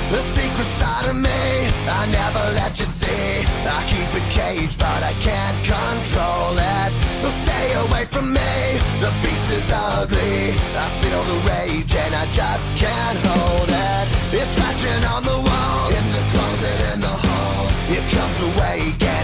The secret side of me I never let you see. I keep it caged but I can't control it. So stay away from me, the beast is ugly. I feel the rage and I just can't hold it. It's scratching on the walls, in the closet, in the halls. It comes awake